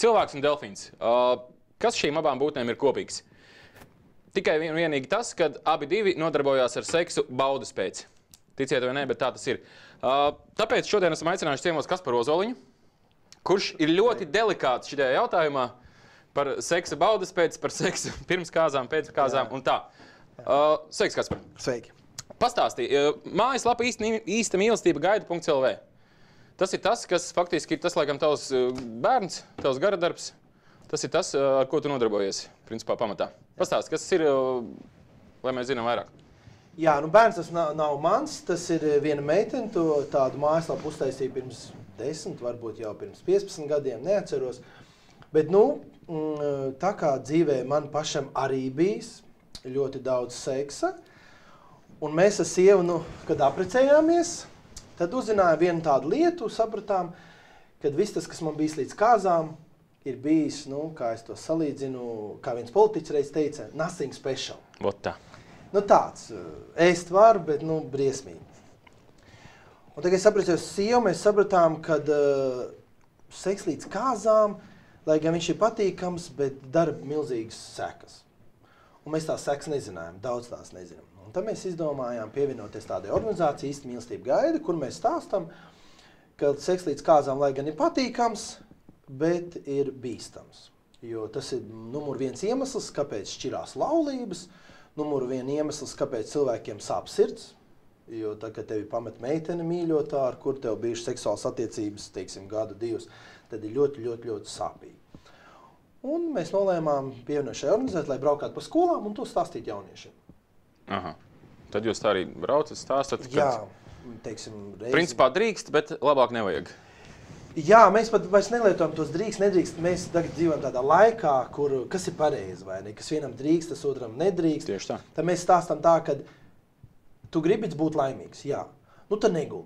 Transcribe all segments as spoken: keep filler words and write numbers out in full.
cilvēks un delfīns. Uh, kas šīm abām būtnēm ir kopīgs? Tikai vien, vienīgi tas, ka abi divi nodarbojās ar seksu baudas pēc. Ticiet vai nē, bet tā tas ir. Uh, tāpēc šodien esam aicinājuši ciemos Kasparu Ozoliņu, kurš ir ļoti delikāts šajā jautājumā par seksa baudas pēc, par seksu pirms kāzām, pēc kāzām un tā. Uh, sveiks, Kaspar. Sveiki. Pastāstī, uh, mājaslapa īsta, īsta mīlestība gaida punkts L V. Tas ir tas, kas faktiski ir tas, laikam, tavs bērns, tavs garadarbs. Tas ir tas, ar ko tu nodarbojies, principā, pamatā. Pastāsti, kas ir, lai mēs zinām vairāk. Jā, nu bērns tas nav, nav mans, tas ir viena meitene, to tādu mājaslapu uztaisīja pirms desmit, varbūt jau pirms piecpadsmit gadiem, neatceros. Bet, nu, tā kā dzīvē man pašam arī bijis ļoti daudz seksa, un mēs ar sievu, nu, kad aprecējāmies, tad uzzinājām vienu tādu lietu, sapratām, kad viss tas, kas man bijis līdz kāzām, ir bijis, nu, kā es to salīdzinu, kā viens politiķis reiz teica, nothing special. Vot tā. Nu tāds, ēst var, bet, nu, briesmīgi. Un tagad es sapratījos sievu, mēs sapratām, kad uh, seks līdz kāzām, lai gan viņš ir patīkams, bet dara milzīgas sekas. Un mēs tās sekas nezinājām, daudz tās nezinām. Un tad mēs izdomājām pievienoties tādai organizācijai īsta mīlestība gaida, kur mēs stāstam, ka seks līdz kāzām, lai gan ir patīkams, bet ir bīstams. Jo tas ir numur viens iemesls, kāpēc šķirās laulības, numur viens iemesls, kāpēc cilvēkiem sāp sirds, jo tad, kad tevi pamet meiteni mīļotā, ar kur tev bijušas seksuālas attiecības, teiksim, gadu, divus, tad ir ļoti, ļoti, ļoti sāpīgi. Un mēs nolēmām pievienot šai organizācijai, lai braukātu pa skolām un to stāstīt jauniešiem. Aha. Tad jūs tā arī braucat, stāstat, kad... Jā, teiksim, reizi... Principā drīkst, bet labāk nevajag. Jā, mēs pat vairs nelietojam tos drīkst, nedrīkst. Mēs tagad dzīvojam tādā laikā, kur, kas ir pareizi vai ne, kas vienam drīkst, tas otram nedrīkst. Tieši tā. Tad mēs stāstam tā, ka tu gribi būt laimīgs, jā. Nu tad neguli.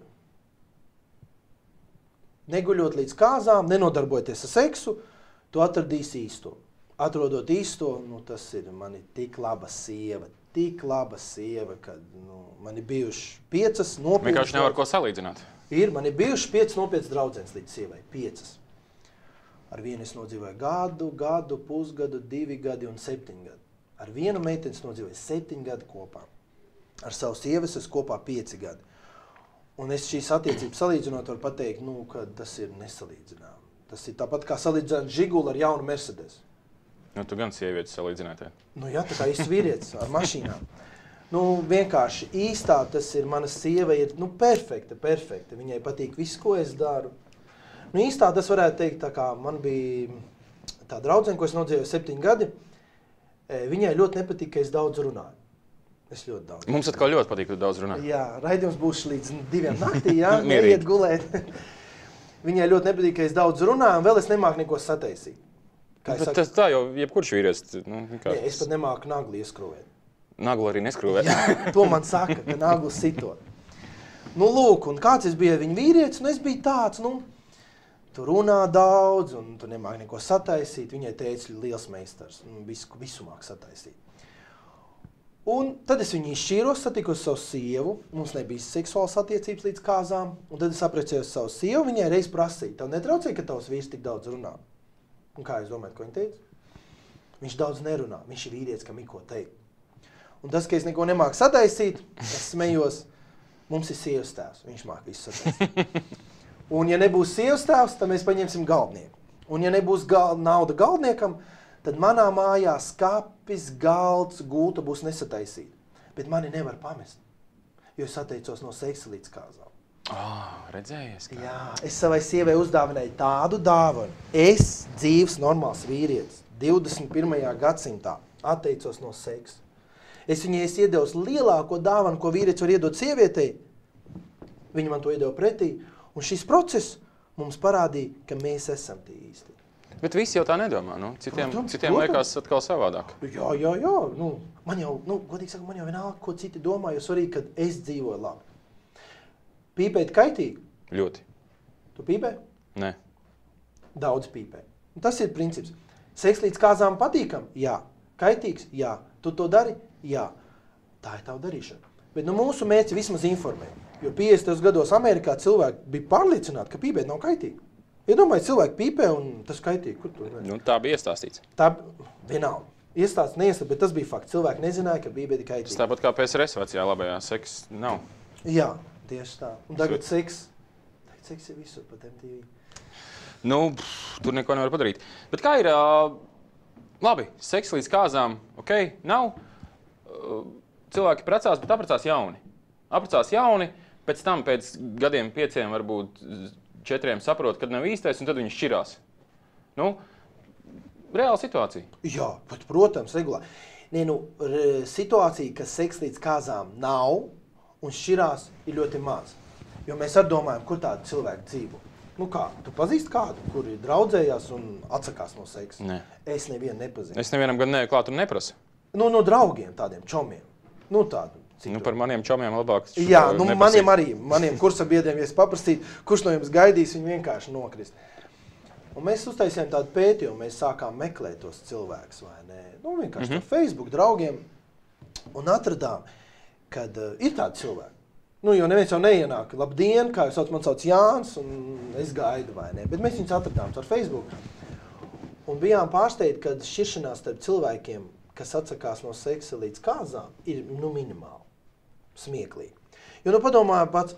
Neguļot līdz kāzām, nenodarbojoties ar seksu, tu atradīsi īsto. Atrodot īsto, nu tas ir mani tik laba sieva, tik laba sieva, kad nu, man ir bijuši piecas nopietnas... Vienkārši nevar ko salīdzināt. Ir, man ir bijuši piecas nopietnas draudzenes līdz sievai, piecas. Ar vienu es nodzīvoju gadu, gadu, pusgadu, divi gadi un septiņi gadi. Ar vienu meiteni es nodzīvoju septiņi gadi kopā. Ar savu sievu es kopā pieci gadi. Un es šīs attiecības salīdzinot varu pateikt, nu, ka tas ir nesalīdzinām. Tas ir tāpat kā salīdzināt Žiguli ar jaunu Mercedes. Nu, tu gan sievietes salīdzinātē. Nu, jā, tā kā īsts vīrietis ar mašīnām. Nu, vienkārši īstā tas ir, mana sieva ir, nu, perfekta, perfekta. Viņai patīk viss, ko es daru. Nu, īstā tas varētu teikt, tā kā man bija tā draudzene, ko es nodzīvoju septiņi gadi, viņai ļoti nepatīk, ka es daudz runāju. Es ļoti daudz. Mums atkal ļoti patīk, ka tu daudz runā. Jā, raidījums būs līdz diviem naktī, jā, neiet gulēt. Viņai ļoti nepatīk, ka es daudz runāju, un vēl es nemāku neko sataisīt. Bet saku, tas tā jau jebkurš vīrietis. Nu, jā, es pat nemāku nagli ieskrūvēt. Naglu arī neskrūvē. Jā, to man saka, ka naglu sitot. Nu, lūk, un kāds es biju viņa vīrietis, un es biju tāds, nu, tu runā daudz, un tu nemāk neko sataisīt. Viņai teica liels meistars, un visu, visu māk sataisīt. Un tad es viņu izšķīros, satikos savu sievu, mums nebija seksuāls attiecības līdz kāzām, un tad es aprecējos savu sievu, viņai reiz prasīja, tev netraucēja, ka tavs vīrs tik daudz runā? Un kā jūs domājat, ko viņa teica? Viņš daudz nerunā, viņš ir vīrietis, kam ir ko teikt. Un tas, ka es neko nemāku sataisīt, es smējos, mums ir sievas tēvs, viņš māk visu sataisīt. Un ja nebūs sievas tēvs, tad mēs paņemsim galdnieku. Un ja nebūs gal nauda galdniekam, tad manā mājā skapis, galds, gulta būs nesataisīta. Bet mani nevar pamest, jo es atteicos no seksa līdz kāzām. Oh, redzējies, kā? Jā, es savai sievai uzdāvināju tādu dāvanu. Es, dzīves normāls vīrietis, divdesmit pirmajā gadsimtā atteicos no seksa. Es viņai es iedevu lielāko dāvanu, ko vīrietis var iedot sievietei. Viņa man to iedeva pretī. Un šis process mums parādīja, ka mēs esam tie īsti. Bet visi jau tā nedomā, nu? Citiem, protams, citiem protams. liekas atkal savādāk. Jā, jā, jā. Nu, man jau, nu, godīgi saka, man jau vienalga, ko citi domā, jo svarīgi, kad es dzīvoju labi. Pīpēt kaitīgi? Ļoti. Tu pīpē? Nē. Daudz pīpē. Un tas ir princips. Seks līdz kāzām patīkam? Jā. Kaitīgs? Jā. Tu to dari? Jā. Tā ir tava darīšana. Bet nu, mūsu mērķi vismaz informē. Jo piecdesmitajos gados Amerikā cilvēki bija pārliecināti, ka pīpēt nav kaitīgi. Iedomājies, cilvēki pīpē un tas kaitīgi. Kur tu? Nu, tā bija iestāstīts. Tā vienalga. Iestāsts neiestāsts, bet tas bija fakts. Cilvēki nezināja, ka pīpē ir kaitīgi. Tas tāpat kā P S R S vecajā labajā seks nav. Jā, tieši tā. Un tagad seks. Tagad seks ir visur pat M T V. Nu, pff, tur neko nevar padarīt. Bet kā ir? Uh, labi, seks līdz kāzām, ok, nav. Uh, cilvēki precās, bet aprecās jauni. Aprecās jauni, pēc tam pēc gadiem pieciem, varbūt četriem saprot, kad nav īstais, un tad viņi šķirās. Nu, reāla situācija. Jā, bet, protams, regulāri. Nē, nu, situācija, ka seks līdz kāzām nav un šķirās, ir ļoti maz. Jo mēs arī domājam, kur tādi cilvēki dzīvo. Nu kā, tu pazīsti kādu, kuri draudzējās un atsakās no seksa? Nē. Es nevienu nepazīstu. Es nevienam gan neju klāt un neprasu. Nu, no draugiem tādiem čomiem. Nu, tādu. Nu, par maniem čomiem labāk. Jā, nu, maniem arī, maniem kursabiedriem, ja es paprastītu, kurš no jums gaidīs, viņi vienkārši nokrist. Un mēs uztaisījām tādu pētījumu, mēs sākām meklēt tos cilvēkus, vai ne? Nu, vienkārši mm -hmm. to Facebook draugiem un atradām, kad uh, ir tādi cilvēki. Nu, jo neviens jau neienāk, labdien, kā jūs sauc, man sauc Jānis, un es gaidu, vai ne? Bet mēs viņus atradām ar Facebook. Un bijām pārsteigti, kad šķiršanās starp cilvēkiem, kas atsakās no seksa līdz kāzām, ir, nu, minimāli. Smieklīgi. Jo, nu, padomāju pats,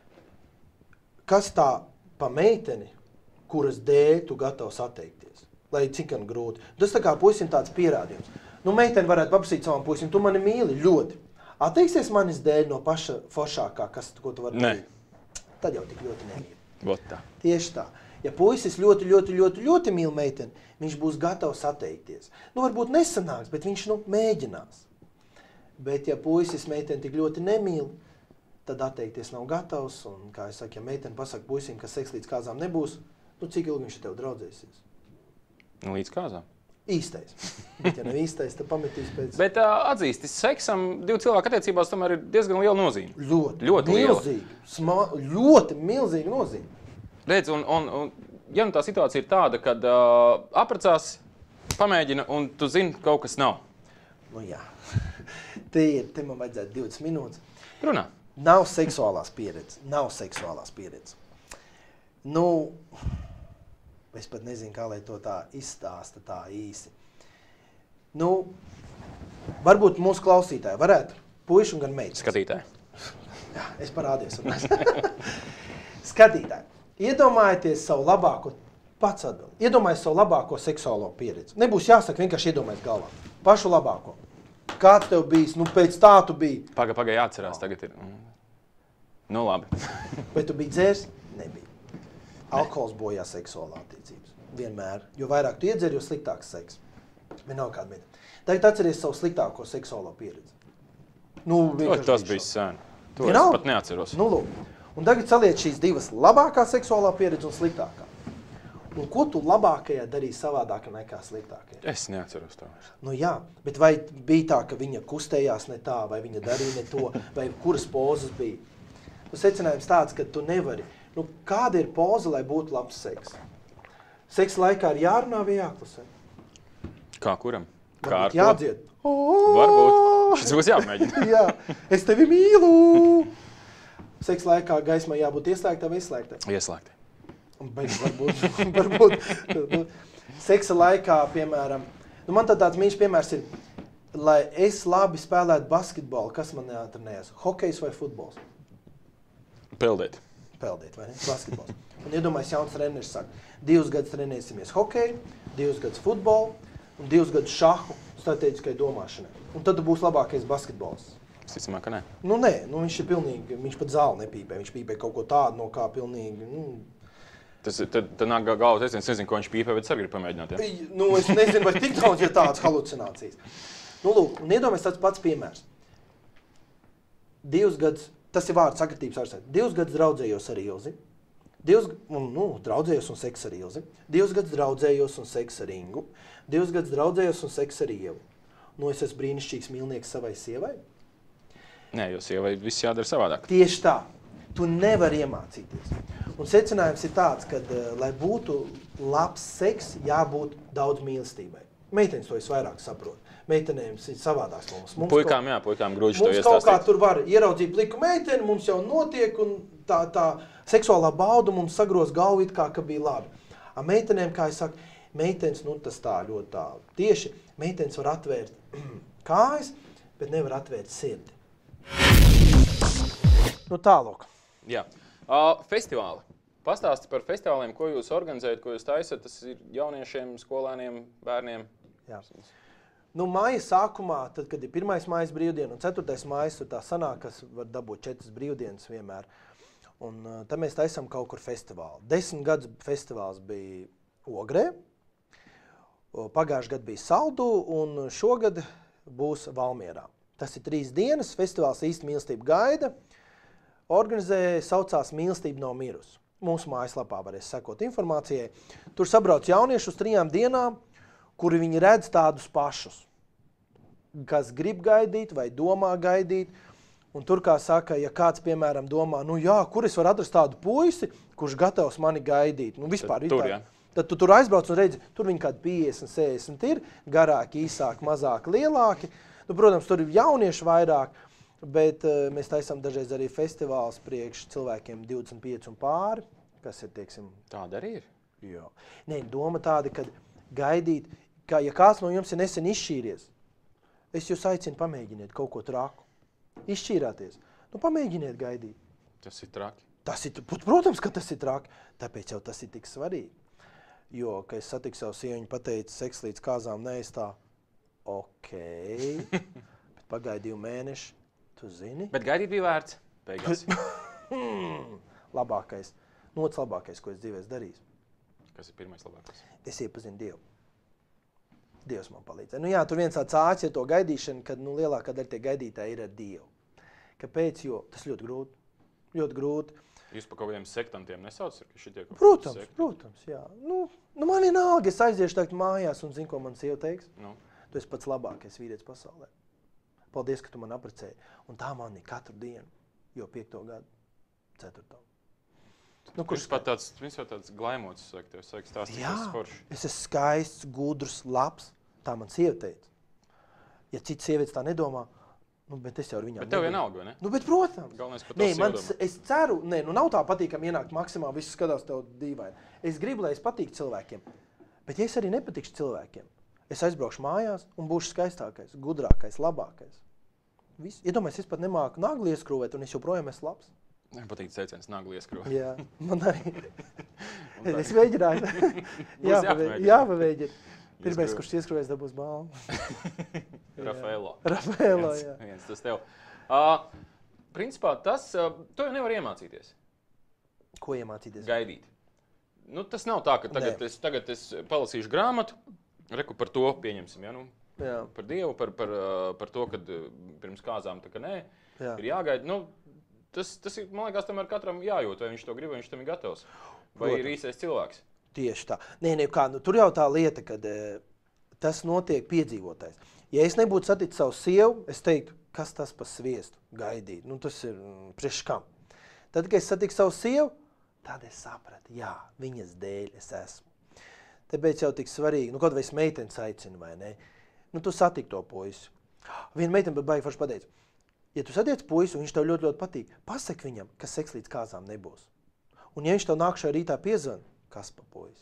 kas tā pa meiteni, kuras dēļ tu gatavs atteikties, lai cik gan grūti. Tas tā kā puisim tāds pierādījums. Nu, meiteni varētu paprasīt savam puisim, tu mani mīli ļoti. Atteiksies manis dēļ no paša foršākā, kas, ko tu vari darīt? Tad jau tik ļoti nemīli. Vot tā. Tieši tā. Ja puisis ļoti, ļoti, ļoti, ļoti mīl meiteni, viņš būs gatavs atteikties. Nu, varbūt nesanāks, bet viņš, nu, mēģinās. Bet, ja puisis meiteni tik ļoti nemīl, tad atteikties nav gatavs. Un, kā es saku, ja meiteni pasaka puisim, ka seks līdz kāzām nebūs, nu, cik ilgi viņš tev draudzēsies? Nu, līdz kāzām. Īstais. Bet, ja nav īstais, tad pametīs pēc... Bet uh, atzīsti, seksam divu cilvēku attiecībās tomēr ir diezgan liela nozīme. Ļoti, ļoti milzīgi. Sma... Ļoti milzīgi nozīme. Redz, un, un, un ja nu tā situācija ir tāda, kad uh, aprecās, pamēģina, un tu zini, kaut kas nav. Nu jā. Te ir, te man vajadzētu divdesmit minūtes. Runā. Nav seksuālās pieredzes. Nav seksuālās pieredzes. Nu... Es pat nezinu, kā lai to tā izstāsta tā īsi. Nu, varbūt mūsu klausītāji varētu, puiši un gan meitas. Skatītāji. Jā, es parādījos. Skatītāji, iedomājieties savu labāko, pats atbild, iedomājieties savu labāko seksuālo pieredzi. Nebūs jāsaka, vienkārši iedomājies galvā. Pašu labāko. Kāds tev bijis? Nu, pēc tā tu biji. Paga, paga, jāatcerās, tagad ir. Nu, labi. Vai tu biji dzērs? Nebija. Alkohols bojā seksuālā attiecības. Vienmēr. Jo vairāk tu iedzer, jo sliktāks seks. Vienalga kāda meita. Tagad atceries savu sliktāko seksuālo pieredzi. Nu, to, tas bija sen. To Vienalga? es pat neatceros. Nu, lūk. Un tagad saliec šīs divas labākā seksuālā pieredze un sliktākā. Un ko tu labākajā darīji savādāk nekā sliktākajā? Es neatceros to. Nu jā, bet vai bija tā, ka viņa kustējās ne tā, vai viņa darīja ne to, vai kuras pozas bija? Nu, secinājums tāds, ka tu nevari. Nu, kāda ir poza, lai būtu labs seks? Seksa laikā ir jārunā vai jāklusē? Kā kuram? Kā Varbūt ar jādzied. ko? Varbūt. Šis būs jāmēģina. Jā, es tevi mīlu! Seksa laikā gaismai jābūt ieslēgtā vai izslēgtā? Ieslēgti. Bet varbūt, varbūt nu, seksa laikā, piemēram, nu man tad tāds mīļš piemērs ir, lai es labi spēlētu basketbolu, kas man neatrenējās? Hokejs vai futbols? Peldēt. Peldēt, vai ne? Basketbols. Un iedomājies, jauns treneris saka, divus gadus trenēsimies hokeju, divus gadus futbolu un divus gadus šahu strateģiskai domāšanai. Un tad tu būsi labākais basketbols. Es ticamāk, ka nē. Nu nē, nu viņš ir pilnīgi, viņš pat zāli nepīpē, viņš pīpē kaut ko tādu, no kā pilnīgi, nu... Tas tad, tad nāk galvas, es nezinu, ko viņš pīpē, bet es arī gribu pamēģināt, ja? Nu, es nezinu, vai tik daudz ir tādas halucinācijas. Nu, lūk, un iedomājies tāds pats piemērs. Divus gadus, tas ir vārds sakritības ārsēt, divus gadus draudzējos ar Ilzi, divus, un, nu, draudzējos un seks ar Ilzi, divus gadus draudzējos un seks ar Ingu, divus gadus draudzējos un seks ar Ievu. Nu, es esmu brīnišķīgs mīlnieks savai sievai? Nē, jo sievai viss jādara savādāk. Tieši tā. Tu nevari iemācīties. Un secinājums ir tāds, ka, lai būtu labs seks, jābūt daudz mīlestībai. Meitenes to es vairāk saprotu. Meitenēm ir savādāks mums. mums puikām, kaut, jā, puikām grūti to iestāstīt. Mums kaut kā iestāstīt. tur var ieraudzīt pliku meiteni, mums jau notiek un tā, tā seksuālā bauduma un sagros galvu it kā, ka bija labi. A meitenēm, kā es saku, meitenes, nu tas tā ļoti tā, tieši meitenes var atvērt kājas, bet nevar atvērt sirdi. Nu tālāk. Jā. Uh, festivāli. Pastāsti par festivāliem, ko jūs organizējat, ko jūs taisat. Tas ir jauniešiem, skolēniem, bērniem. Jā. Nu, māja sākumā, tad, kad ir pirmais mājas brīvdiena un ceturtais mājas, tur tā sanāk, kas var dabūt četras brīvdienas vienmēr. Un uh, tad mēs taisam kaut kur festivālu. Desmit gadus festivāls bija Ogrē, pagājuši gadu bija Saldu un šogad būs Valmierā. Tas ir trīs dienas, festivāls īsti mīlestība gaida. Organizēja, saucās Mīlestība nav mirusi. Mūsu mājaslapā varēs sekot informācijai. Tur sabrauc jaunieši uz trijām dienām, kuri viņi redz tādus pašus, kas grib gaidīt vai domā gaidīt. Un tur, kā saka, ja kāds, piemēram, domā, nu jā, kur es varu atrast tādu puisi, kurš gatavs mani gaidīt. Nu, vispār, tad, tur, tā, tad tu tur aizbrauc un redzi, tur viņi kādi piecdesmit, sešdesmit ir, garāki, īsāki, mazāki, lielāki. Nu, protams, tur ir jaunieši vairāk, bet uh, mēs taisām dažreiz arī festivāls priekš cilvēkiem divdesmit pieci un pāri, kas ir, teiksim... Tāda arī ir? Jā. Nē, doma tāda, kad gaidīt, ka, ja kāds no jums ir nesen izšķīries, es jūs aicinu pamēģiniet kaut ko traku. Izšķīrāties. Nu, pamēģiniet gaidīt. Tas ir traki. Tas ir, protams, ka tas ir traki, tāpēc jau tas ir tik svarīgi. Jo, kad es satiku savu sievu, viņa pateica, seks līdz kāzām nees tā, ok, bet pagaidi divi mēneši, tu zini? Bet gaidīt bija vērts, beigās. Labākais, nots labākais, ko es dzīvēs darīju. Kas ir pirmais labākais? Es iepazinu Dievu. Dievs man palīdzēja. Nu jā, tur viens tāds āķis ir to gaidīšana, kad nu, lielākā daļa tie gaidītāji ir ar Dievu. Kāpēc? Jo tas ļoti grūti. Ļoti grūti. Jūs pa kaut kādiem sektantiem nesauc? Šitie kaut protams, protams, jā. Nu, nu man vienalga, es aiziešu tagad mājās un zinu, ko man sieva teiks. Nu. Tu esi pats labākais vīrietis pasaulē. Paldies, ka tu man apprecēji. Un tā man ir katru dienu, jo piekto gadu, ceturto. Nu, kurš pat tāds, viņš jau tāds glaimots, saka, tev saka, stāstīt, jā, tas forši. Es esmu skaists, gudrs, labs, tā man sieva teica. Ja cits sievietes tā nedomā, nu, bet es jau ar viņām Bet tev vienalga, ne? Nu, bet, protams. Galvenais par Nē, to man, sievu es ceru, nē, nu nav tā patīkami ienākt maksimā, viss skatās tev dīvaini. Es gribu, lai es patīk cilvēkiem, bet ja es arī nepatikšu cilvēkiem, es aizbraukšu mājās un būšu skaistākais, gudrākais, labākais. Viss. Iedomājies, es pat nemāku nagli ieskrūvēt un es joprojām esmu labs. Man patīk teiciens nagli ieskrūvēt. Jā, man arī. Es mēģināju. Jāpavēģina. Pirmais, kurš ieskrūvēs, dabūs balvu. Rafaelo. Rafaelo, jā. Viens, tas tev. Uh, principā tas, uh, to jau nevar iemācīties. Ko iemācīties? Gaidīt. Nu, tas nav tā, ka tagad es, tagad es palasīšu grāmatu, reku par to pieņemsim, ja, nu, jā. Par Dievu, par, par, par to, kad pirms kāzām tā, ka nē, jā. Ir jāgaida. Nu, tas, tas ir, man liekas, tomēr katram jājūt, vai viņš to grib, vai viņš tam ir gatavs. Vai Protams. Ir īstais cilvēks. Tieši tā. Nē, nē, kā, nu, tur jau tā lieta, kad e, tas notiek piedzīvotais. Ja es nebūtu saticis savu sievu, es teiktu, kas tas pa sviestu gaidīt. Nu, tas ir mm, priekš kam. Tad, kad es satiku savu sievu, tad es sapratu, jā, viņas dēļ es esmu. Tāpēc jau tik svarīgi, nu, kaut vai es meitenes aicinu, vai ne? Nu, tu satik to puisi. Viena meitene pat baigi forši pateica, ja tu satiec puisi un viņš tev ļoti, ļoti patīk, pasaki viņam, ka seks līdz kāzām nebūs. Un ja viņš tev nākšajā rītā piezvan, kas pa puisi?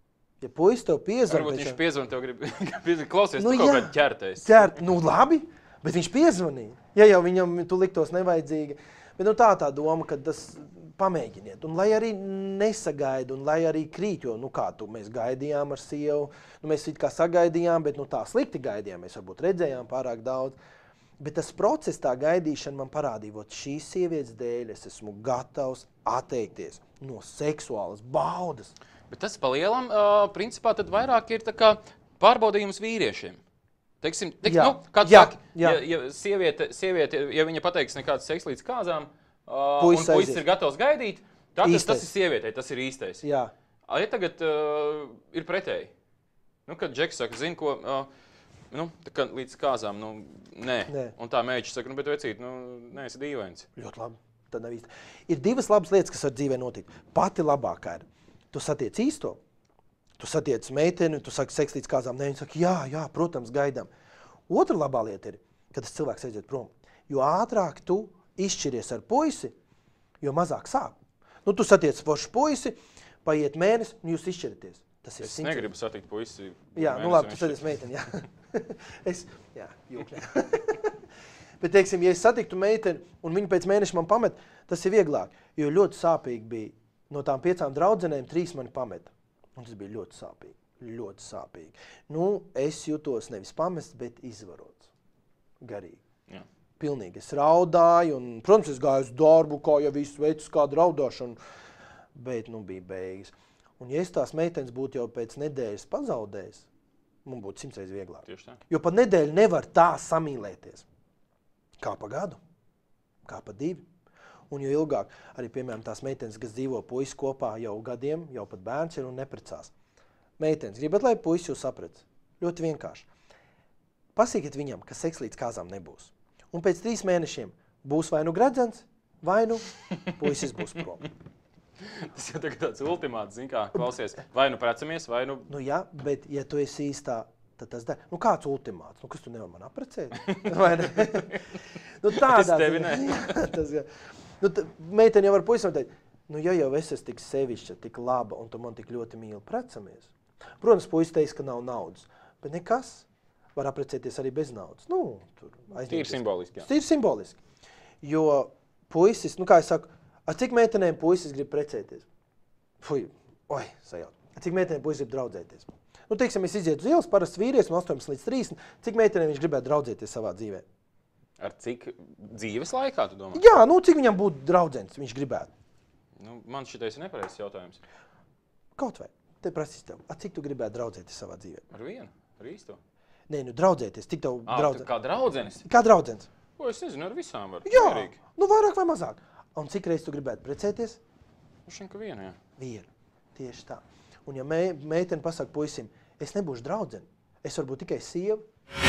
Ja puisi tev piezvan... Varbūt viņš piezvan, tev grib klausies, nu, tu kaut jā, kādā ķertais. Ķert, nu labi, bet viņš piezvanīja. Ja jau viņam tu liktos nevajadzīgi. Bet nu tā tā doma, ka tas pamēģiniet. Un lai arī nesagaida, un lai arī krīt, jo, nu kā tu, mēs gaidījām ar sievu, nu mēs it kā sagaidījām, bet nu tā slikti gaidījām, mēs varbūt redzējām pārāk daudz. Bet tas process, tā gaidīšana man parādīja, vot šīs sievietes dēļ es esmu gatavs atteikties no seksuālas baudas. Bet tas pa lielam, uh, principā, tad vairāk ir tā kā pārbaudījums vīriešiem. Teiksim, teiksim jā, nu, kāds jā, saka, jā. Ja, ja, sieviete, sieviete, ja viņa pateiks nekāds seks līdz kāzām, uh, Puisis un puisis ir gatavs gaidīt, tad tas, tas ir sievietei, tas ir īstais. Jā. Ja tagad uh, ir pretēji. Nu, kad Džeks saka, zin ko, uh, nu, tā kā līdz kāzām, nu, nē. nē. Un tā mēģis saka, nu, bet vecīt, nu, nē, esi dīvains. Ļoti labi. Tad nav īsti. Ir divas labas lietas, kas var dzīvē notikt. Pati labākā ir. Tu satiec īsto, tu satiec meiteni, tu saki seks līdz kāzām, ne, viņi saka, jā, jā, protams, gaidām. Otra labā lieta ir, ka tas cilvēks aiziet prom. Jo ātrāk tu izšķiries ar puisi, jo mazāk sāp. Nu, tu satiec foršu puisi, paiet mēnesi, un jūs izšķiraties. Tas ir es simts... negribu satikt puisi. Jā, nu labi, tu satiec meiteni, jā. es, jā, jūkļē. Bet, teiksim, ja es satiktu meiteni, un viņu pēc mēneša man pamet, tas ir vieglāk, jo ļoti sāpīgi bija. No tām piecām draudzenēm trīs mani pameta. Un tas bija ļoti sāpīgi. Ļoti sāpīgi. Nu, es jutos nevis pamests, bet izvarots. Garīgi. Jā. Pilnīgi. Es raudāju, un, protams, es gāju uz darbu, kā jau visu veicu kādu raudāšanu, bet, nu, bija beigas. Un, ja es tās meitenes būtu jau pēc nedēļas pazaudējis, man būtu simtreiz vieglāk. Tieši tā. Jo pat nedēļu nevar tā samīlēties. Kā pa gadu, kā pa divi. Un jo ilgāk, arī, piemēram, tās meitenes, kas dzīvo puisi kopā jau gadiem, jau pat bērns ir un neprecās. Meitenes, gribat, lai puisi jūs saprec? Ļoti vienkārši. Pasīkiet viņam, ka seks līdz kāzām nebūs. Un pēc trīs mēnešiem būs vai nu gredzens, vai nu puisis būs prom. Tas jau tagad tāds ultimāts, zin kā, klausies, vai nu precamies, vai nu... Nu jā, bet ja tu esi īstā, tad tas der. Nu kāds ultimāts? Nu kas tu nevar man aprecēt? Vai ne? Nu tādā... Es tevi ne. Tas, nu, meiteni jau var puisim teikt, nu ja jau es esmu tik sevišķa, tik laba un tu man tik ļoti mīli, precamies. Protams, puisis teiks, ka nav naudas, bet nekas var aprecēties arī bez naudas. Nu, tur aizņemties. Tīri simboliski, jā. Tīri simboliski. Jo puisis, nu kā es saku, ar cik meitenēm puisis grib precēties? Fuj, oi, sajūt. Ar cik meitenēm puisis grib draudzēties? Nu, teiksim, es izietu uz ielas, parasts vīrietis no astoņpadsmit līdz trīsdesmit, cik meitenēm viņš gribētu draudzēties savā dzīvē? Ar cik dzīves laikā, tu domā? Jā, nu, cik viņam būtu draudzens, viņš gribētu? Nu, man šitais ir nepareizs jautājums. Kaut vai. Te prasīs tev, a cik tu gribētu draudzēties savā dzīvē? Ar vienu? Ar īsto? Nē, nu draudzēties, cik tev Ā, draudzēties? kā draudzenis? Kā draudzens? O, es nezinu, ar visām var. Jā, Mierīgi. nu vairāk vai mazāk. Un cik reiz tu gribētu precēties? Nu, šim, ka vienu, jā. Vienu. Tieši tā. Un ja me, meiteni pasaka puisim, es nebūšu draudzeni, es varu būt tikai sieva.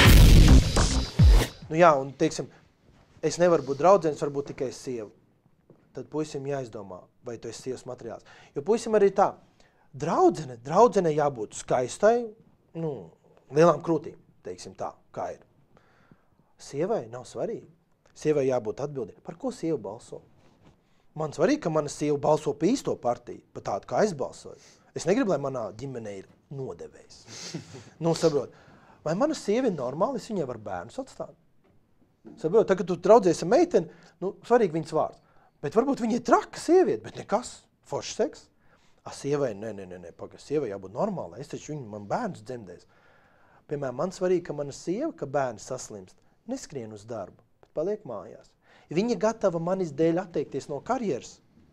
Nu jā, un teiksim, es nevaru būt draudzenis, varu būt tikai sieva. Tad puisim jāizdomā, vai tu esi sievas materiāls. Jo puisim arī tā, draudzene, draudzene jābūt skaistai, nu, lielām krūtīm, teiksim tā, kā ir. Sievai nav svarīgi. Sievai jābūt atbildīgai. Par ko sieva balso? Man svarīgi, ka mana sieva balso pa īsto partiju, pa tādu, kā es balsoju. Es negribu, lai manā ģimenē ir nodevējs. Nu, saprot, vai mana sieva ir normāla, es viņai varu bērnus atstāt? Saprot, tā, kad tu draudzies ar meiteni, nu, svarīgi viņas vārds. Bet varbūt viņa ir traka sieviete, bet nekas, foršs seks. A, sievai, nē, nē, nē, paga, sievai jābūt normālai, es taču viņu, man bērnus dzemdēs. Piemēram, man svarīgi, ka mana sieva, ka bērni saslimst, neskrien uz darbu, bet paliek mājās. Viņa gatava manis dēļ atteikties no karjeras,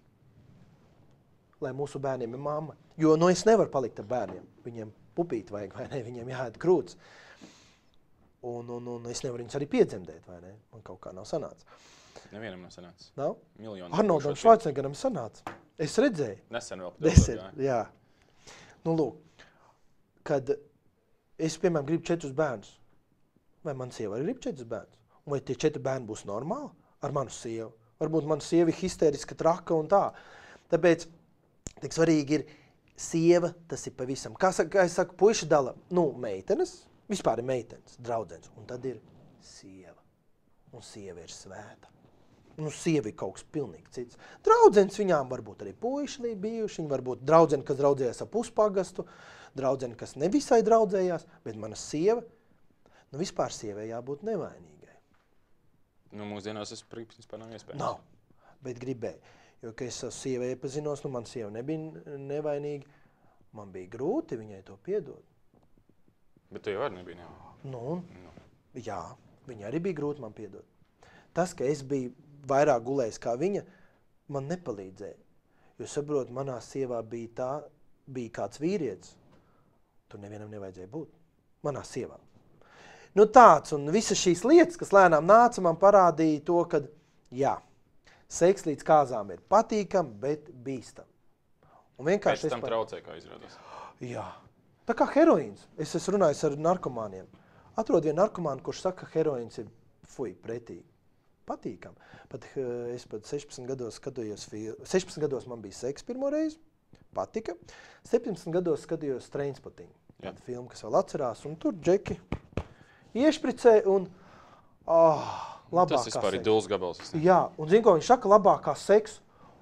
lai mūsu bērniem ir mamma. Jo, nu, es nevaru palikt ar bērniem. Viņiem pupīt vajag, vai ne? Viņiem jāēd krūts. Un, un, un es nevaru viņus arī piedzemdēt, vai ne? Man kaut kā nav sanācis. Nevienam nav sanācis. Nav? Miljonu. Arnoldam Švarcnegeram sanāca. Es redzēju. Nesen vēl. Nesen, jā. Nu, lūk, kad es, piemēram, gribu četrus bērnus, vai man sieva arī grib četrus bērnus? Un vai tie četri bērni būs normāli ar manu sievu? Varbūt mana sieva ir histēriska, traka un tā. Tāpēc, tik svarīgi ir sieva, tas ir pavisam. Kā, kā es saku, puiši dala, nu, meitenes, vispār ir meitenes, draudzens, un tad ir sieva. Un sieva ir svēta. Nu, sieva ir kaut kas pilnīgi cits. Draudzens viņām varbūt arī puiši bijuši, viņi varbūt draudzeni, kas draudzējās ap puspagastu, draudzeni, kas nevisai draudzējās, bet mana sieva, nu, vispār sievai jābūt nevainīgai. Nu, mūsdienās es priekšnis par nav iespējams. Nav, bet gribēju. Jo, ka es savu sievai iepazinos, nu, man sieva nebija nevainīga, man bija grūti viņai to piedot. Bet tu jau arī nebija nevainīga. Nu, Nu. jā, viņa arī bija grūti man piedot. Tas, ka es biju vairāk gulējis kā viņa, man nepalīdzēja. Jo, saprot, manā sievā bija tā, bija kāds vīrietis, tur nevienam nevajadzēja būt. Manā sievā. Nu tāds, un visas šīs lietas, kas lēnām nāca, man parādīja to, ka, jā, seks līdz kāzām ir patīkam, bet bīstam. Un vienkārši Pēc tam par... traucē, kā izrādās. Jā. Tā kā heroīns. Es esmu runājis ar narkomāniem. Atrod vienu narkomānu, kurš saka, ka heroīns ir fuj, pretīgi. Patīkam. Pat es pat sešpadsmit gados skatījos filmu. sešpadsmit gados man bija seks pirmo reizi. Patika. septiņdesmit gados skatījos Trainspotting. Tāda filma, kas vēl atcerās. Un tur džeki iešpricē un oh, labākā Tas vispār ir duls gabals. Jā. Un zin, ko viņš saka? Labākā seks.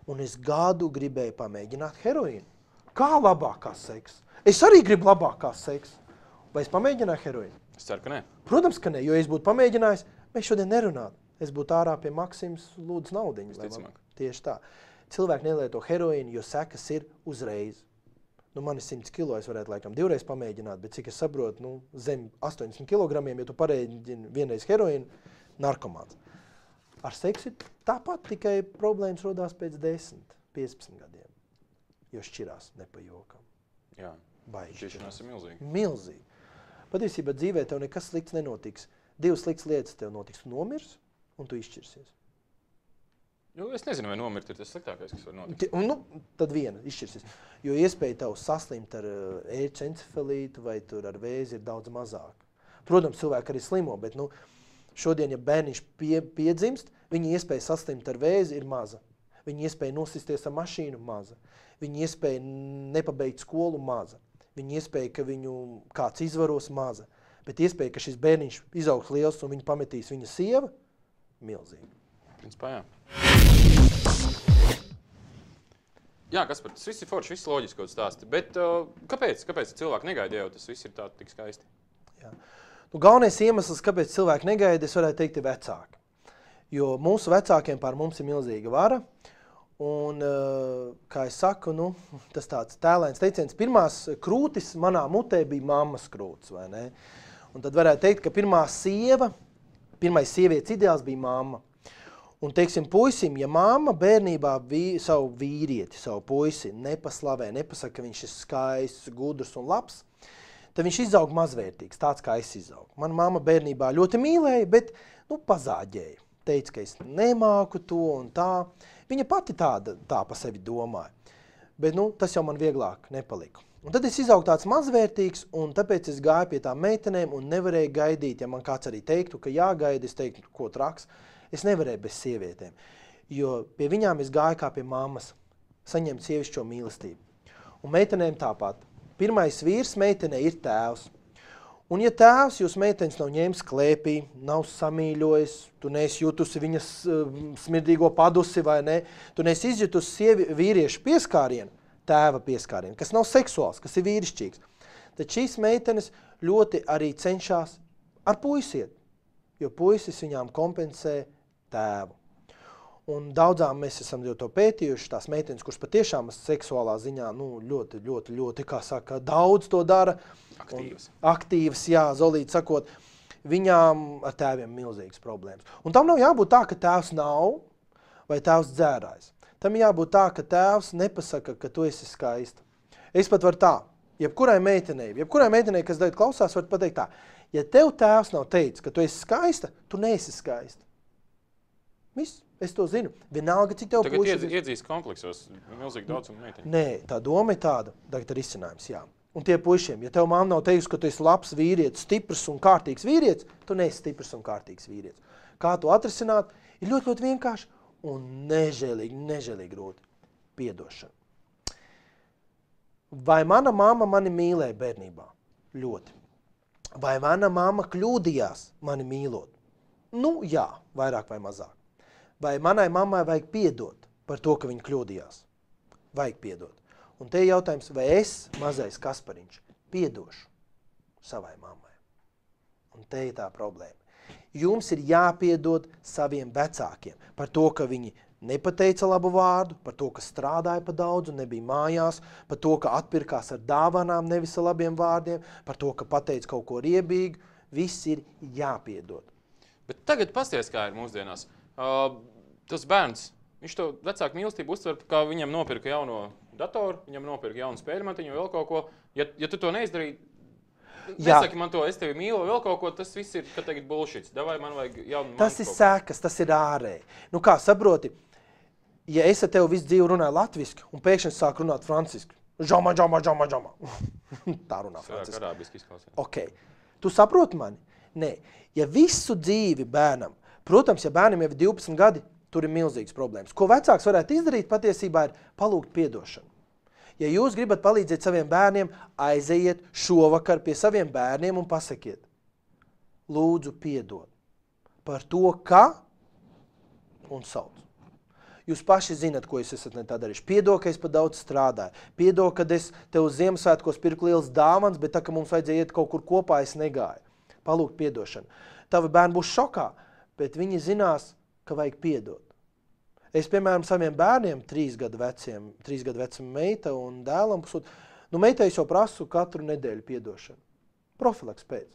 Un es gadu gribēju pamēģināt heroīnu. Kā labākā seksa? Es arī gribu labākā seksa. Vai es pamēģināju heroīnu? Es ceru, ka nē. Protams, ka ne, jo es būtu pamēģinājis, mēs šodien nerunātu. Es būtu ārā pie Maksims lūdzu naudiņu. Visticamāk. Tieši tā. Cilvēki nelieto heroīnu, jo sekas ir uzreiz. Nu, man ir simts kilo, es varētu laikam divreiz pamēģināt, bet cik es saprotu, nu, zem astoņdesmit kilogramiem, ja tu pareģini vienreiz heroīnu, narkomāns. Ar seksu ir tāpat, tikai problēmas rodās pēc desmit, piecpadsmit gadiem, jo šķirās nepajokam. Jā, Baigi šķiršanās ir milzīgi. Milzīgi. Patiesībā dzīvē tev nekas slikts nenotiks. Divas sliktas lietas tev notiks, tu nomirs un tu izšķirsies. Jo es nezinu, vai nomirt ir tas sliktākais, kas var notikt. Un, nu, tad viena izšķirsies. Jo iespēja tev saslimt ar ērču encefalītu vai tur ar vēzi ir daudz mazāk. Protams, cilvēki arī slimo, bet nu, šodien, ja bērniņš pie, piedzimst, viņa iespēja saslimt ar vēzi ir maza. Viņa iespēja nosisties ar mašīnu maza. Viņa iespēja nepabeigt skolu maza. Viņa iespēja, ka viņu kāds izvaros maza. Bet iespēja, ka šis bērniņš izaugs liels un viņu pametīs viņa sieva, milzīgi. Principā, jā. Jā, Kaspar, tas viss ir forši, viss loģiski, ko tu stāsti. Bet uh, kāpēc? Kāpēc cilvēki negaida jau tas viss ir tā tik skaisti? Jā. Nu, galvenais iemesls, kāpēc cilvēki negaida, es varētu teikt, ir vecāki. Jo mūsu vecākiem pār mums ir milzīga vara. Un, uh, kā es saku, nu, tas tāds tēlains teiciens, pirmās krūtis manā mutē bija mammas krūtis, vai ne? Un tad varētu teikt, ka pirmā sieva, pirmais sievietes ideāls bija mamma. Un, teiksim, puisim, ja mamma bērnībā vī, savu vīrieti, savu puisi nepaslavē, nepasaka, ka viņš ir skaists, gudrs un labs, tad viņš izaug mazvērtīgs, tāds kā es izaugu. Mana mamma bērnībā ļoti mīlēja, bet nu, pazāģēja. Teica, ka es nemāku to un tā. Viņa pati tāda, tā pa sevi domāja. Bet nu, tas jau man vieglāk nepalika. Un tad es izaugu tāds mazvērtīgs, un tāpēc es gāju pie tām meitenēm un nevarēju gaidīt, ja man kāds arī teiktu, ka jāgaida, es teiktu, ko traks. Es nevarēju bez sievietēm, jo pie viņām es gāju kā pie mammas, saņemt sievišķo mīlestību. Un meitenēm tāpat. Pirmais vīrs meitenei ir tēvs. Un ja tēvs jūs meitenes nav ņēmis klēpī, nav samīļojis, tu neesi jutusi viņas uh, smirdīgo padusi vai ne, tu neesi izjutusi sievi, vīriešu pieskārienu, tēva pieskārienu, kas nav seksuāls, kas ir vīrišķīgs. Tad šīs meitenes ļoti arī cenšas ar puisiet, jo puisis viņām kompensē tēvu. Un daudzām mēs esam jau to pētījuši, tās meitenes, kuras patiešām seksuālā ziņā nu, ļoti, ļoti, ļoti, kā saka, daudz to dara. Aktīvas. Un, aktīvas, jā, Zolīti sakot, viņām ar tēviem milzīgas problēmas. Un tam nav jābūt tā, ka tēvs nav vai tēvs dzērājs. Tam jābūt tā, ka tēvs nepasaka, ka tu esi skaista. Es pat varu tā, jebkurai meitenei, jebkurai meitenei, kas tagad klausās, var pateikt tā, ja tev tēvs nav teicis, ka tu esi skaista, tu neesi skaista. Viss, es to zinu. Vienalga, cik tev Tagad puiši... Tagad iedzīs kompleksos milzīgi daudz un meiteņu. Nē, tā doma ir tāda, tagad ir izcinājums, jā. Un tie puišiem, ja tev māma nav teikusi, ka tu esi labs vīrietis, stiprs un kārtīgs vīrietis, tu neesi stiprs un kārtīgs vīrietis. Kā to atrisināt, ir ļoti, ļoti vienkārši un nežēlīgi, nežēlīgi grūti. Piedošana. Vai mana mamma mani mīlēja bērnībā? Ļoti. Vai mana mamma kļūdījās mani mīlot? Nu, jā, vairāk vai mazāk. Vai manai mammai vajag piedot par to, ka viņa kļūdījās? Vajag piedot. Un te ir jautājums, vai es, mazais Kaspariņš, piedošu savai mammai? Un te ir tā problēma. Jums ir jāpiedod saviem vecākiem par to, ka viņi nepateica labu vārdu, par to, ka strādāja pa daudz un nebija mājās, par to, ka atpirkās ar dāvanām, nevis ar labiem vārdiem, par to, ka pateica kaut ko riebīgu. Viss ir jāpiedod. Bet tagad pasties, kā ir mūsdienās. Uh, tas bērns, viņš to vecāku mīlestību uztver, kā viņam nopirka jauno datoru, viņam nopirka jaunu spēļmatiņu, vēl kaut ko. Ja, ja tu to neizdarīji, nesaki man to, es tevi mīlu, vēl kaut ko, tas viss ir, ka tagad bullshits. Davai, man vajag jaunu tas ir sekas, tas ir ārēji. Nu kā, saproti, ja es ar tevi visu dzīvi runāju latviski un pēkšņi sāku runāt franciski, žama, žama, žama, žama. Tā runā franciski. Sāk arābiski izklausās. Ok. Tu saproti mani? Nē. Ja visu dzīvi bērnam, protams, ja bērnam jau ir divpadsmit gadi, tur ir milzīgas problēmas. Ko vecāks varētu izdarīt, patiesībā ir palūgt piedošanu. Ja jūs gribat palīdzēt saviem bērniem, aizejiet šovakar pie saviem bērniem un pasakiet, lūdzu piedod par to, ka un sauc. Jūs paši zinat, ko jūs esat ne tā darījuši. Piedod, ka es pa daudz strādāju. Piedod, ka es tev uz Ziemassvētkos pirku liels dāvans, bet tā, ka mums vajadzēja iet kaut kur kopā, es negāju. Palūgt piedošanu. Tavi bērni būs šokā, bet viņi zinās, ka vajag piedot. Es, piemēram, saviem bērniem, trīs gadu veciem, trīs gadu vecam meita un dēlam pusot, nu meitai es jau prasu katru nedēļu piedošanu. Profilaks pēc.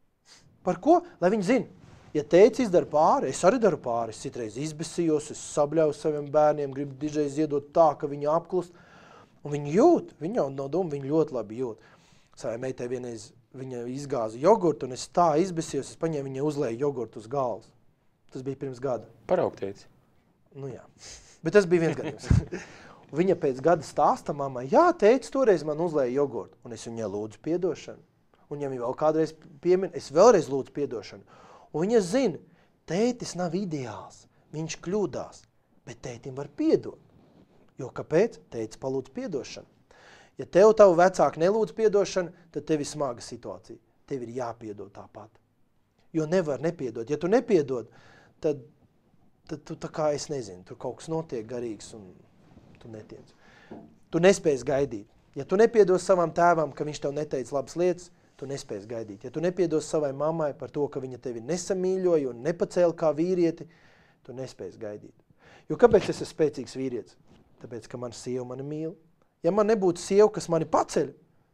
Par ko? Lai viņi zina. Ja teica izdara pāri, es arī daru pāri. Es citreiz izbesījos, es sabļauju saviem bērniem, gribu dižreiz iedot tā, ka viņi apklust. Un viņi jūt, viņi jau no doma, viņi ļoti labi jūt. Savai meitai vienreiz viņa izgāza jogurtu, un es tā izbesījos, es paņēmu viņai uzlēju jogurtu uz galvas. Tas bija pirms gada. Paraugteici. Nu jā. Bet tas bija viens gadījums. Viņa pēc gada stāsta mammai, jā, teica, toreiz man uzlēja jogurtu. Un es viņai lūdzu piedošanu. Un ja viņa vēl kādreiz piemin, es vēlreiz lūdzu piedošanu. Un viņa zina, tētis nav ideāls, viņš kļūdās, bet tētim var piedot. Jo kāpēc? Tētis palūdz piedošanu. Ja tev tavu vecāku nelūdz piedošanu, tad tev ir smaga situācija. Tev ir jāpiedod tāpat. Jo nevar nepiedot. Ja tu nepiedod, tad, tad tu tā kā, es nezinu, tur kaut kas notiek garīgs un tu netiec. Tu nespēsi gaidīt. Ja tu nepiedod savam tēvam, ka viņš tev neteica labas lietas, tu nespēsi gaidīt. Ja tu nepiedos savai mammai par to, ka viņa tevi nesamīļoja un nepacēla kā vīrieti, tu nespēsi gaidīt. Jo kāpēc es esmu spēcīgs vīrietis? Tāpēc, ka man sieva mani mīl. Ja man nebūtu sieva, kas mani paceļ,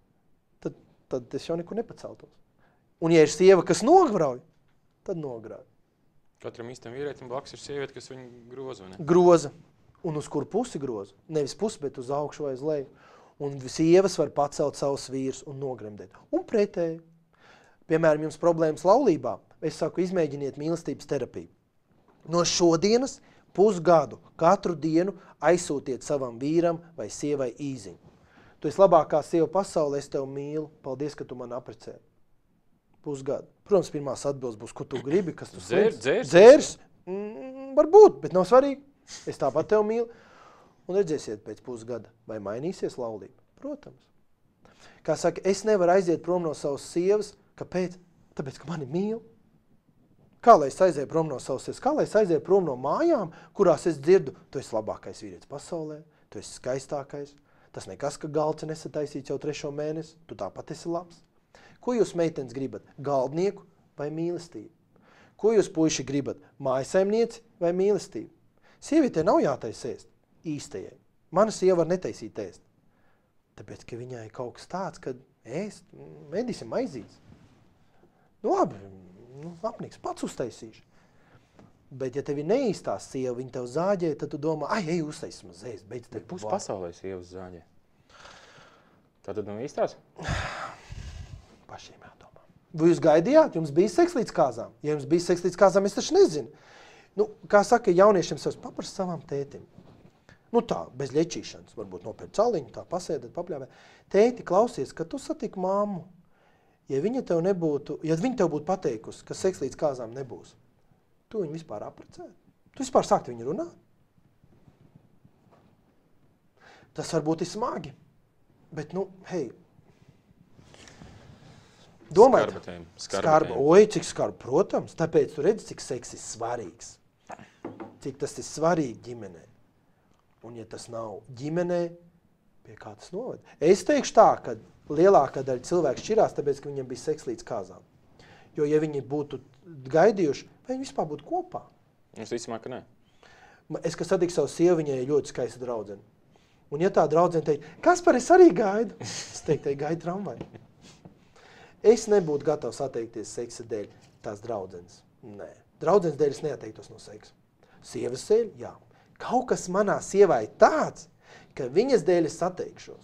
tad, tad es jau nekur nepaceltos. Un ja ir sieva, kas nograuj, tad nograuj. Katram īstam vīrietim blakus ir sieviete, kas viņu groza, vai ne? Groza. Un uz kur pusi groza? Nevis pusi, bet uz augšu vai uz leju. Un sievas var pacelt savus vīrus un nogremdēt. Un pretēji. Piemēram, jums problēmas laulībā. Es saku, izmēģiniet mīlestības terapiju. No šodienas pusgadu katru dienu aizsūtiet savam vīram vai sievai īziņu. Tu esi labākā sieva pasaulē, es tev mīlu. Paldies, ka tu man aprecēji. Pusgadu. Protams, pirmās atbildes būs, ko tu gribi, kas tu Dzērs, dzērs. Dzērs? Mm, varbūt, bet nav svarīgi. Es tāpat tev mīlu. Un redzēsiet pēc pusgada, vai mainīsies laulība. Protams. Kā saka, es nevaru aiziet prom no savas sievas. Kāpēc? Tāpēc, ka mani mīl. Kā lai es aizēju prom no savas sievas? Kā lai es aizēju prom no mājām, kurās es dzirdu, tu esi labākais vīrietis pasaulē, tu esi skaistākais. Tas nekas, ka galds nesataisīts jau trešo mēnesi, tu tāpat esi labs. Ko jūs meitenes gribat? Galdnieku vai mīlestību? Ko jūs puiši gribat? Mājasaimnieci vai mīlestību? Sievietē nav jātais ēst. Īstajai. Mana sieva var netaisīt ēst. Tāpēc, ka viņai kaut kas tāds, kad ēst, medīsim maizītes. Nu labi, nu, apniks, pats uztaisīšu. Bet, ja tev ir neīstā sieva, viņa tev zāģē, tad tu domā, ai, ej, uztaisīsim uz ēst. Beidz tev Pus pasaulē sievas zāģē. Tātad nav īstās? Pašiem jādomā. Vai jūs gaidījāt? Jums bija seks līdz kāzām? Ja jums bija seks līdz kāzām, es taču nezinu. Nu, kā saka, jauniešiem savs papras savam tētim. Nu tā, bez ļečīšanas, varbūt nopēr caliņu, tā pasēdēt, papļāvēt. Tēti, klausies, kad tu satiki mammu, ja viņa tev nebūtu, ja viņa tev būtu pateikusi, ka seks līdz kāzām nebūs, tu viņu vispār aprecēt? Tu vispār sākti viņu runāt? Tas varbūt ir smagi, bet nu, hei, domājiet. Skarba tēma. Skarba, oi, cik skarba, protams, tāpēc tu redzi, cik seks ir svarīgs. Cik tas ir svarīgi ģimenē. Un ja tas nav ģimenē, pie kā tas noved? Es teikšu tā, ka lielākā daļa cilvēku šķirās, tāpēc, ka viņiem bija seks līdz kāzām. Jo, ja viņi būtu gaidījuši, vai viņi vispār būtu kopā? Es vismāk, ka nē. Es, kad satiku savu sievu, viņai ļoti skaista draudzene. Un ja tā draudzene teikt, Kaspar, es arī gaidu, es teiktu, gaidu tramvai. Es nebūtu gatavs atteikties seksa dēļ tās draudzenes. Nē. Draudzenes dēļ es neatteiktos no seksa. Sievas dēļ, jā. Kaut kas manā sievā ir tāds, ka viņas dēļ es atteikšos.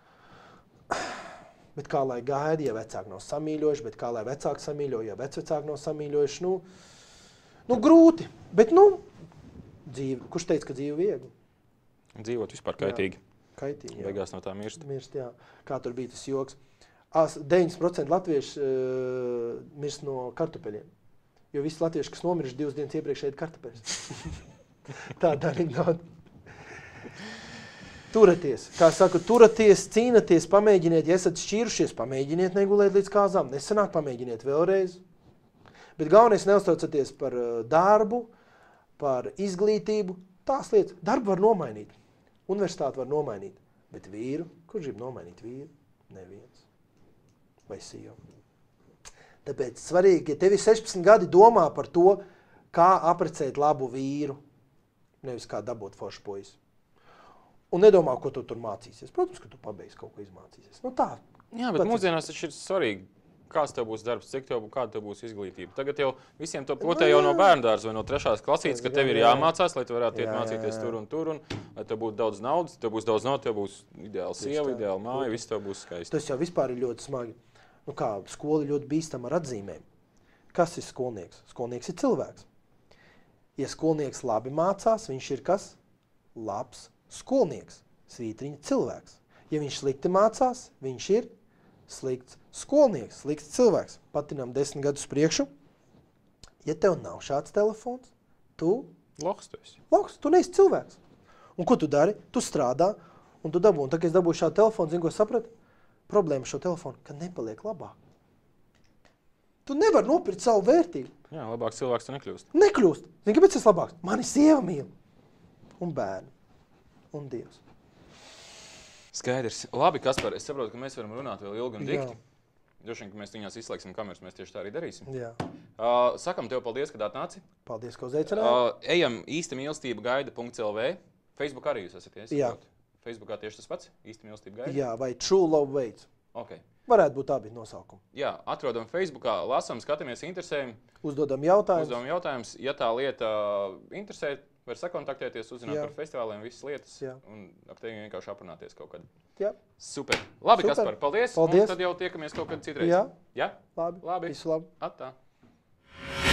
Bet kā lai gaida, ja vecāki nav samīļojuši, bet kā lai vecāki samīļo, ja vecvecāki nav samīļojuši, nu, nu grūti. Bet, nu, dzīve, kurš teica, ka dzīve viegli? Dzīvot vispār kaitīgi. Jā, kaitīgi, jā. Beigās no tā mirst. Mirst, jā. Kā tur bija tas joks. deviņdesmit procenti latvieši uh, mirst no kartupeļiem. Jo visi latvieši, kas nomirš divas dienas iepriekš ēd kartupeļus. Tāda anekdota. Turaties. Kā saku, turaties, cīnaties, pamēģiniet, ja esat šķīrušies, pamēģiniet negulēt līdz kāzām. Nesanāk, pamēģiniet vēlreiz. Bet galvenais neuztraucaties par darbu, par izglītību. tās lietas. Darbu var nomainīt, universitāti var nomainīt, bet vīru, kurš grib nomainīt vīru? Neviens. Vai sievu. Tāpēc svarīgi, ja tev ir sešpadsmit gadi, domā par to, kā aprecēt labu vīru, nevis kā dabūt foršu puisi. Un nedomā, ko tu tur mācīsies. Protams, ka tu pabeigsi kaut ko izmācīsies. Nu tā. Jā, bet mūsdienās taču ir svarīgi, kāds tev būs darbs, cik tev, kāda tev būs izglītība. Tagad jau visiem to protē jau no bērndārs vai no trešās klasītes, ka tev ir jāmācās, lai tu varētu iet mācīties tur un tur, un lai tev būtu daudz naudas, tev būs daudz naudas, tev būs ideāla sieva, ideāla māja, viss tev būs skaisti. Tas jau vispār ir ļoti smagi. Nu kā, skola ļoti bīstama ar atzīmēm. Kas ir skolnieks? Skolnieks ir cilvēks. Ja skolnieks labi mācās, viņš ir kas? Labs skolnieks, svītriņa cilvēks. Ja viņš slikti mācās, viņš ir slikts skolnieks, slikts cilvēks. Patinām desmit gadus priekšu. Ja tev nav šāds telefons, tu... Lohs tu esi. Lohs, tu neesi cilvēks. Un ko tu dari? Tu strādā, un tu dabū. Un tā, kad es dabūju šādu telefonu, zinu, ko sapratu? Problēma šo telefonu, ka nepaliek labāk. Tu nevari nopirkt savu vērtību. Jā, labāk cilvēks tu nekļūst. Nekļūst. Zini, kāpēc es labāks? Mani sieva mīl. Un bērni. Un Dievs. Skaidrs. Labi, Kaspar, es saprotu, ka mēs varam runāt vēl ilgi un dikti. Droši vien, ka mēs viņās izslēgsim kameras, mēs tieši tā arī darīsim. Jā. Uh, sakam tev paldies, ka atnāci. Paldies, ka uzaicināji. Uh, ejam īsta mīlestība gaida punkt L V. Facebook arī jūs esat, ja? Jā. Facebookā tieši tas pats? Īsta mīlestība gaida? Jā, vai True Love Waits. Ok. Varētu būt abi nosaukumi. Jā, atrodam Facebookā, lasam, skatāmies, interesējam. Uzdodam jautājumus. Uzdodam jautājumus. Ja tā lieta interesē, var sakontaktēties, uzzināt Jā. par festivāliem, visas lietas. Jā. Un ap tevi vienkārši aprunāties kaut kad. Jā. Super. Labi, Super. Kaspar, paldies. Paldies. Un tad jau tiekamies kaut kad citreiz. Jā. Jā? Labi. Labi. Visu labi. Atā.